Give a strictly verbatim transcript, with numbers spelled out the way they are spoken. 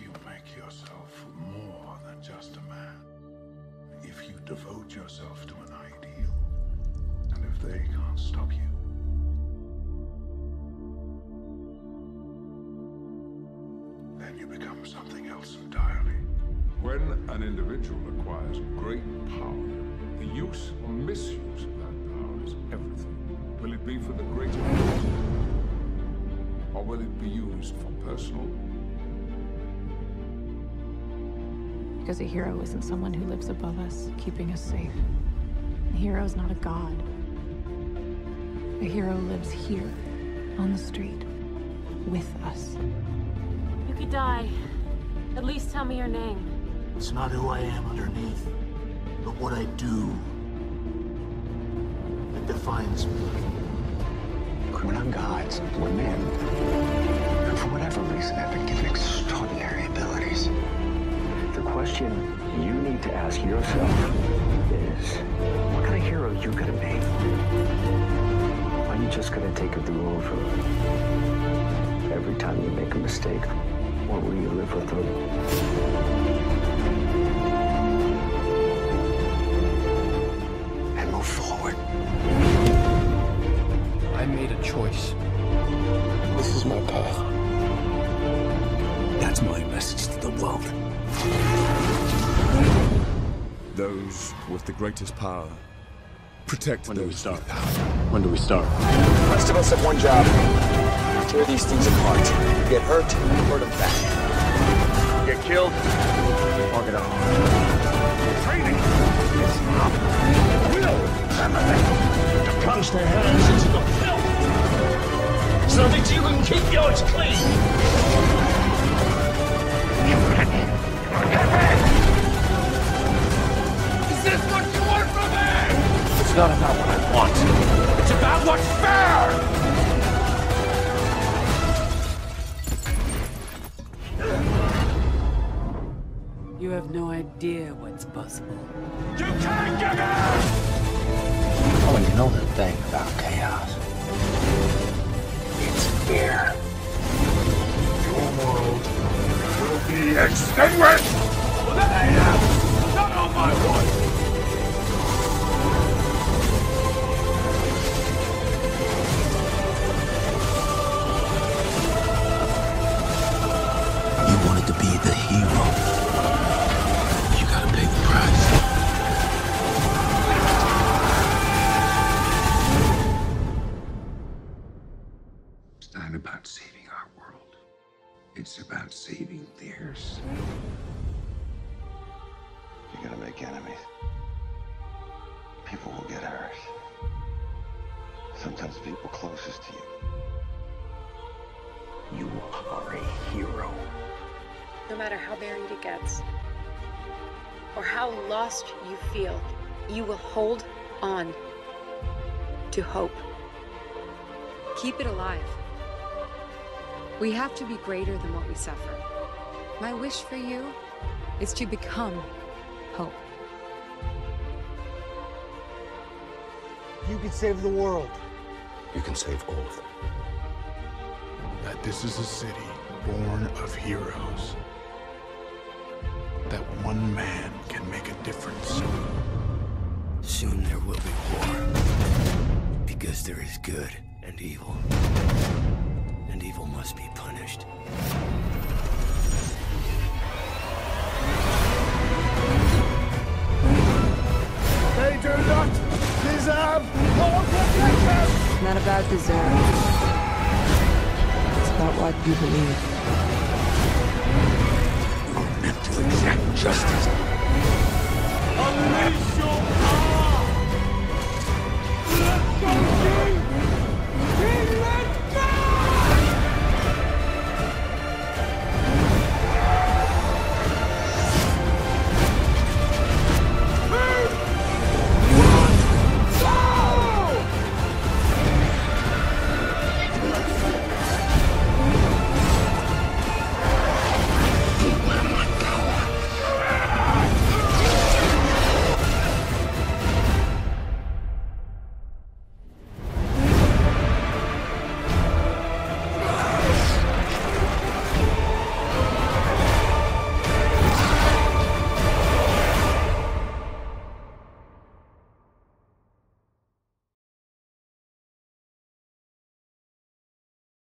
you make yourself more than just a man, if you devote yourself to an ideal, and if they can't stop you, then you become something else entirely. When an individual acquires great power, the use or misuse of that power is everything. Will it be for the greater good? Or will it be used for personal? Because a hero isn't someone who lives above us, keeping us safe. A hero is not a god. A hero lives here, on the street, with us. You could die. At least tell me your name. It's not who I am underneath, but what I do that defines me. We're not gods, we're men. And for whatever reason, have been given extraordinary abilities. The question you need to ask yourself is, what kind of hero you gonna be? Are you just gonna take it through over every time you make a mistake? Or will you live with them? And move forward. I made a choice. This is my path. That's my message to the world. Those with the greatest power protect When those do we start? with power. When do we start? The rest of us have one job. Tear these things apart. Get hurt, hurt them back. Get killed, or get on. Training is not will. To plunge their hands into the filth so that you can keep yours clean. You ready? Is this what you want from me? It's not about what I want. It's about what's fair. You have no idea what's possible. You can't get out! Oh, you know the thing about chaos. It's fear. Your world will be extinguished! That I am! Not on my watch! You wanted to be the hero. You gotta pay the price. It's not about saving our world. It's about saving theirs. You're gonna make enemies. People will get hurt. Sometimes people closest to you. You are a hero. No matter how buried it gets, or how lost you feel, you will hold on to hope. Keep it alive. We have to be greater than what we suffer. My wish for you is to become hope. You can save the world. You can save all of them. That this is a city born of heroes. That one man can make a difference. Soon there will be war. Because there is good and evil. And evil must be punished. They do not deserve our protection! It's not about deserve. It's about what you believe. You're meant to exact justice. Unleash your power! Let go!